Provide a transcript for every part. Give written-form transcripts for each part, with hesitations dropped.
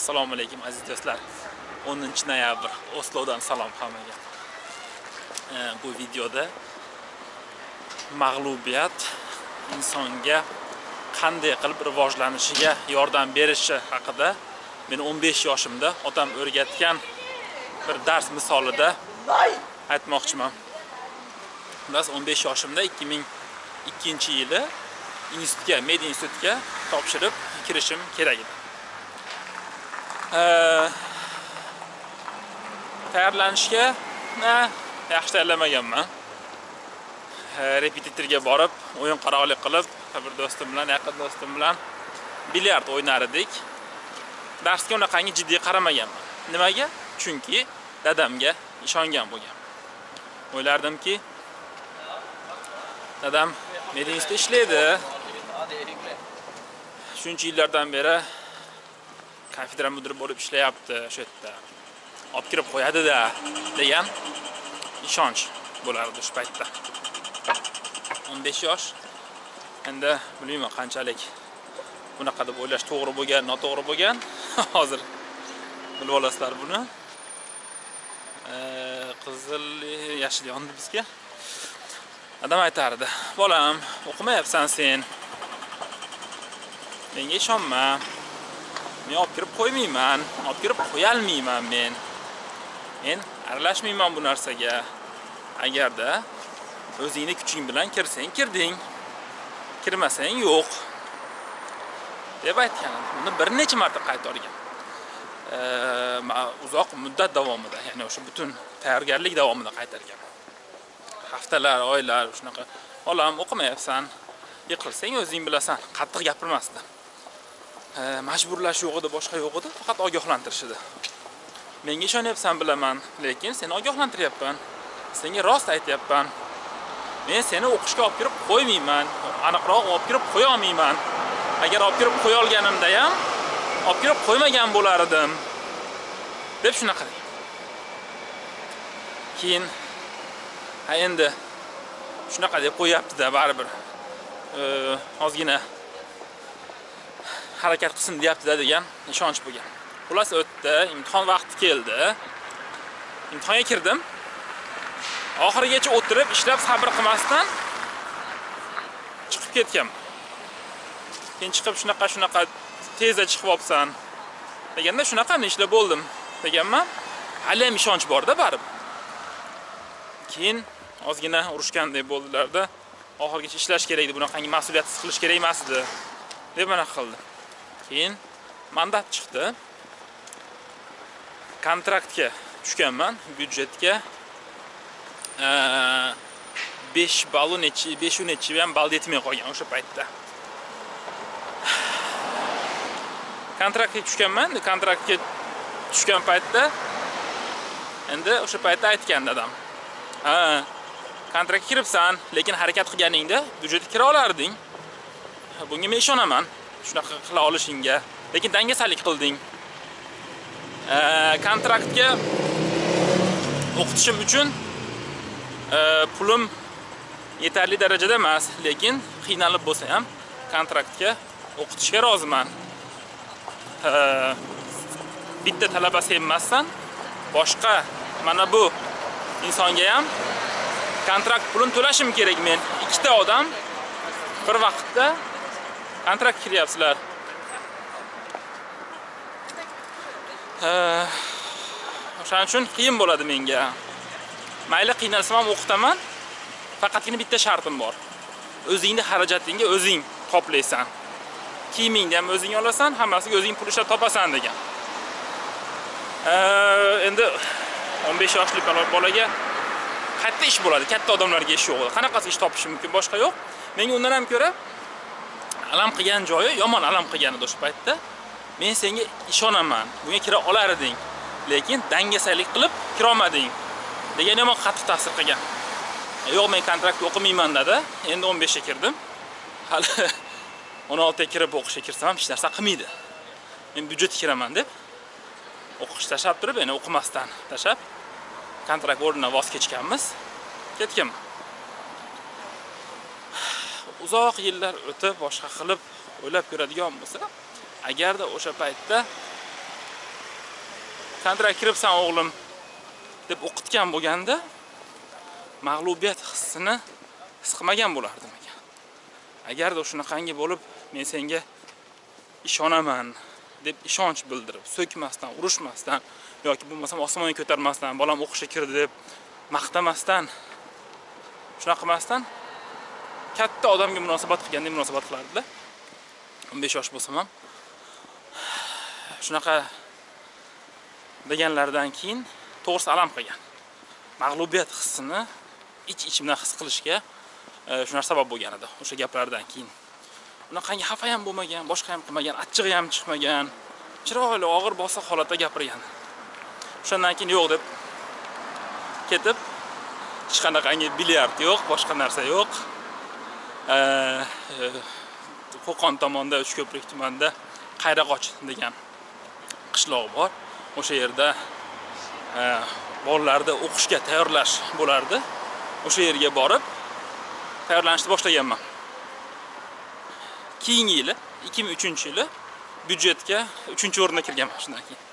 Assalomu alaykum aziz do'stlar. 10-noyabr Oslodan salom hammaga. Bu videoda mag'lubiyat insonga qanday qilib rivojlanishiga yordam berishi haqida men 15 yoshimda otam o'rgatgan bir dars misolida aytmoqchiman. Biz 15 yoshimda 2002-yili institutga, Med institutga topshirib kirishim kerak edi. Tayyorlanishga yaxshi tayyorlamaganman. Repetitorga borib, o'yin qaroqlik qilib, bir do'stim bilan, yaqin do'stim bilan bilyard o'ynar edik. Darsga unaqangi jiddiy qaramaganman. Nimaga? Chunki dadamga ishongan bo'lgan. O'ylardimki, dadam Med institutda ishlaydi. Shuncha yillardan beri kafedra mudiri bo'lib ishlayapti shu yerda. Olib kirib qo'yadi-da degan ishonch bo'lardi shu paytda. 15 yosh. Endi bilmayman qanchalik bunaqa deb o'ylash to'g'ri bo'lgan, noto'g'ri bo'lgan. Hozir bilib olasizlar buni. Qizil, yashil yondi bizga. Adam aytardi: "Bolam, o'qimayapsan sen. Menga ishonma. Men olib kirib qo'ymayman, olib kirib qo'ya olmayman men. Men aralashmayman bu narsaga. Agarda o'zingni kuching bilan kirsang, kirding. Kirmasang yo'q." deb aytgan. Buni bir necha marta qaytargan. Uzoq muddat davomida, ya'ni o'sha butun tayyorgarlik davomida qaytargan. Haftalar, oylar shunaqa, "Bolam, o'qimayapsan. Yiqilsang o'zing bilasan." Qattiq gapirmasdi. Majburlash yo'q edi, boshqa yo'q edi, faqat ogohlantirish edi. Menga ishonyapsan bilaman, lekin seni ogohlantiryapman. Senga rost aytyapman. Men seni o'qishga olib kirib qo'ymayman, aniqroq olib kirib qo'ya olmayman. Agar olib kirib qo'ya olganimda ham olib kirib qo'ymagan bo'lar edim deb shunaqa degan. Keyin endi shunaqa deb qo'yapti-da, baribir ozgina harakat qilsin deyapti-da degan ishonch bo'lgan. Xullas o'tdi, imtihon vaqti keldi. Imtihonga kirdim. Oxirigacha o'tirib, ishlab sabr qilmasdan chiqib ketganman. Keyin chiqib shunaqa tezda chiqib olibsan deganda shunaqani ishlab bo'ldim deganman. Hali ham ishonch bor-da baribir. Keyin ozgina urushgandek bo'ldilarda, oxirigacha ishlash kerak edi, bunaqangi mas'uliyatsiz qilish kerak emas edi deb mana qildi. Keyin mandat chiqdi. Kontraktga tushganman, byudjetga 5 ballu nechi, 5 nechi ham ball yetmay qolgan o'sha paytda. Kontraktga tushganman, kontraktga tushgan paytda endi o'sha paytda aytgan dadam: kontraktga kiribsan, lekin harakat qilganingda byudjetga kira olarding. Bunga men ishonaman, shunaqa qila olishingga. Lekin dangasalik qilding. Kontraktga o'qitishim uchun pulim yetarli darajada emas, lekin qiynalib bo'lsa ham kontraktga o'qitishga roziman. Bitta talaba sen emassan, boshqa mana bu insonga ham kontrakt pulini to'lashim kerak men. Ikkita odam bir vaqtda kontrakt kiryapsizlar. O'shaning uchun qiyin bo'ladi menga. Mayli qiynalsam ham o'qitaman. Faqatgina bitta shartim bor. O'zingni xarajatingga o'zing qoplaysan. Kiyimingni ham o'zing olasan, hammasiga o'zing pul ishlab topasan degan. Endi 15 yoshli bolaga qayerda ish bo'ladi? Katta odamlarga ish yo'q. Qanaqasi ish topish mumkin? Boshqa yo'q. Menga undan ham ko'ra alam qilgan joyi, yomon alam qilgan edi o'sha paytda. Men senga ishonaman. Bunga kira olar eding. Lekin dangasalik qilib kira olmading degan yomon qattiq ta'sir qilgan. Yo'q, men kontraktga o'qimayman dedi. Endi 15 ga kirdim. Hali 16 ga kirib o'qishga kirsam ham hech narsa qilmaydi. Men byudjetga kiraman deb o'qish tashab turib, endi o'qimasdan tashab kontrakt o'rnidan voz kechganmiz. Ketganman. Uzoq yillar o'tib boshqa qilib o'ylab ko'radigan bo'lsa, agarda o'sha paytda kontrakt kiribsan o'g'lim deb o'qitgan bo'lganda mag'lubiyat hissini his qilmagan bo'lardim ekan. Agarda shunaqangi bo'lib, men senga ishonaman deb ishonch bildirib, so'kmasdan, urushmasdan yoki bo'lmasam osmonga ko'tarmasdan, bolam o'qishga kirdi deb maqtamasdan, shunaqa qilmasdan katta odamga munosabat qilgandek munosabat qilardilar. 15 yosh bo'lsam ham shunaqa deganlaridan keyin to'g'risi alam qilgan. Mag'lubiyat hissini ichimdan his qilishga shu narsa sabab bo'lgan edi o'sha gaplardan keyin. Unaqangi xafa ham bo'lmagan, boshqa ham qilmagan, achchig'i ham chiqmagan, chiroyli og'ir bosiq holatda gapirgan. O'shandan keyin yo'q deb ketib, hech qanaqangi bilyard yo'q, boshqa narsa yo'q. Qo'qon tomonda Uchko'prik tumanida Qayraqoch degan qishloq bor. O'sha yerda bolalarni o'qishga tayyorlash bo'lardi. O'sha yerga borib tayyorlanishni boshlaganman. Keyingi yili 2003-yili byudjetga 3-o'ringa kirganman shundan keyin.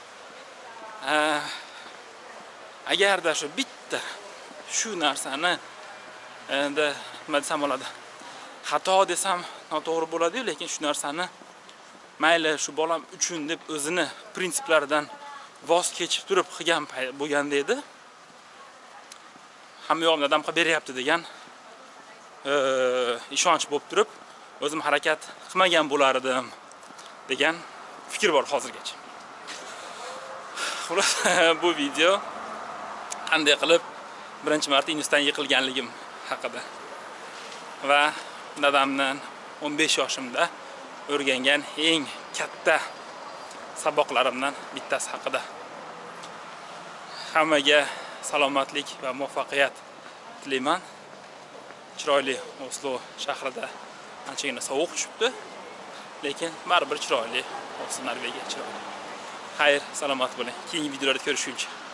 Agarda shu bitta shu narsani endi nima desam bo'ladi? Xato desam noto'g'ri bo'ladi-yu, lekin shu narsani mayli shu bolam uchun deb o'zini prinsiplaridan voz kechib turib qilgan bo'lganda edi. Hamma yo'qni odam qilib beryapti degan ishonch bo'lib turib, o'zim harakat qilmagan bo'lar edim degan fikr bor hozirgacha. Xullas, bu video qanday qilib birinchi marta institutdan yiqilganligim haqida va dadamdan 15 yoshimda o'rgangan eng katta saboqlarimdan bittasi haqida. Hammaga salomatlik va muvaffaqiyat tilayman. Chiroyli Oslo shahrida anchagina sovuq tushibdi, lekin baribir chiroyli. Oslo Norvegiya chiroyli. Xayr, salomat bo'ling. Keyingi videolarda ko'rishguncha.